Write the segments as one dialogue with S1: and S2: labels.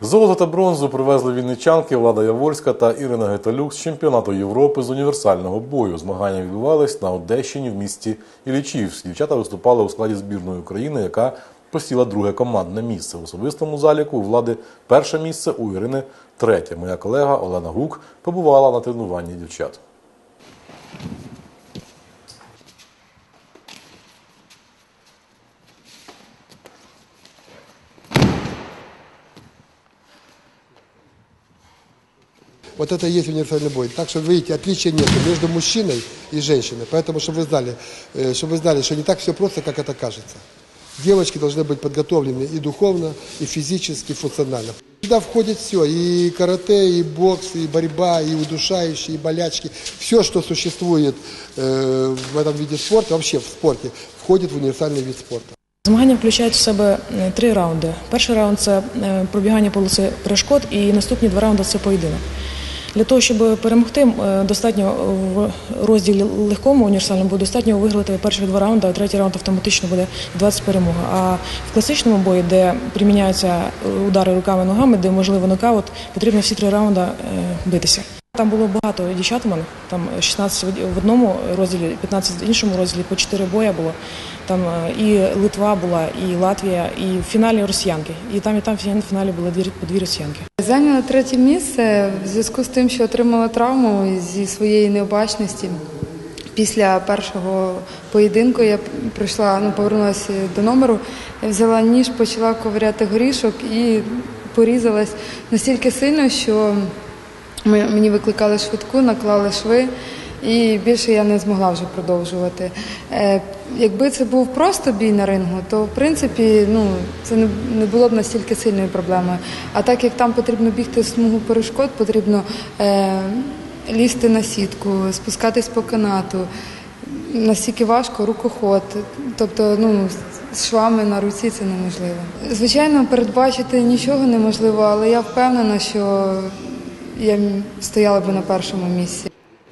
S1: Золото та бронзу привезли вінничанки Влада Яворська та Ірина Геталюк з чемпіонату Європи з універсального бою. Змагання відбувались на Одещині в місті Іллічівськ. Дівчата виступали у складі збірної України, яка посіла друге командне місце. В особистому заліку у Влади перше місце, у Ірини третє. Моя колега Олена Гук побувала на тренуванні дівчат.
S2: Вот это и есть универсальный бой. Так что, видите, отличия нет между мужчиной и женщиной. Поэтому, чтобы вы знали, что не так все просто, как это кажется. Девочки должны быть подготовлены и духовно, и физически, и функционально. Сюда входит все, и карате, и бокс, и борьба, и удушающие, и болячки. Все, что существует в этом виде спорта, вообще в спорте, входит в универсальный вид спорта.
S3: Змагання включають в себе 3 раунди. Перший раунд – це пробігання полоси перешкод, і наступні 2 раунди – це поєдинок. Для того, щоб перемогти, достатньо в розділі легкому універсальному буде достатньо виграти перші 2 раунди, а третій раунд автоматично буде 20 перемога. А в класичному бої, де приміняються удари руками, ногами, де можливо нокаут, потрібно всі 3 раунди битися. Там було багато дівчат у мене, там 16 в одному розділі, 15 в іншому розділі, по 4 бої було. Там і Литва була, і Латвія, і в фіналі росіянки. І там в фіналі були по 2 росіянки.
S4: Зайняла 3-е місце в зв'язку з тим, що отримала травму зі своєї необачності. Після першого поєдинку я повернулася до номеру, я взяла ніж, почала ковиряти горішок і порізалась настільки сильно, що мені викликали швидку, наклали шви, і більше я не змогла вже продовжувати. Якби це був просто бій на рингу, то в принципі це не було б настільки сильною проблемою. А так як там потрібно бігти смугу перешкод, потрібно лізти на сітку, спускатись по канату, настільки важко, рукоход, тобто з швами на руці це неможливо. Звичайно, передбачити нічого неможливо, але я впевнена, що я стояла б на першому місці.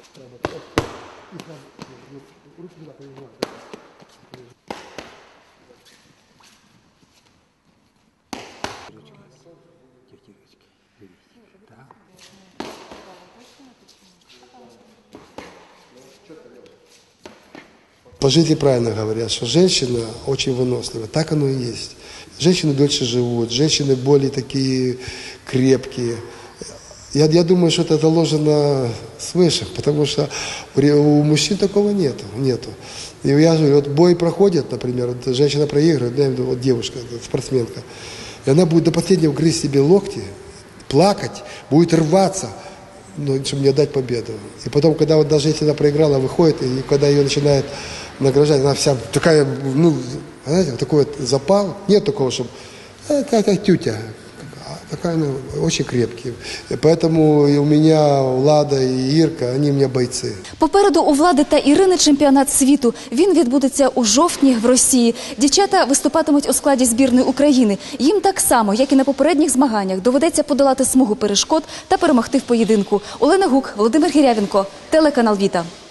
S2: По жизни правильно говорят, что женщина очень вынослива. Так оно и есть. Женщины дольше живут, женщины более такие крепкие. Я думаю, что это заложено свыше, потому что у мужчин такого нету. И я говорю, вот бой проходит, например, вот женщина проигрывает, вот девушка, спортсменка, и она будет до последнего грызть себе локти, плакать, будет рваться, чтобы не отдать победу. И потом, когда вот даже если она проиграла, выходит, и когда ее начинают награждать, она вся такая, знаете, такой вот запал, нет такого, чтобы это тютя. Такая, очень крепкие. Поэтому и у меня Влада и Ирка, они у меня бойцы.
S5: Попереду у Влади та Ірини чемпіонат світу. Він відбудеться у жовтні в Росії. Дівчата виступатимуть у складі збірної України. Їм так само, як і на попередніх змаганнях, доведеться подолати смугу перешкод та перемогти в поєдинку. Олена Гук, Володимир Гірявенко, телеканал Віта.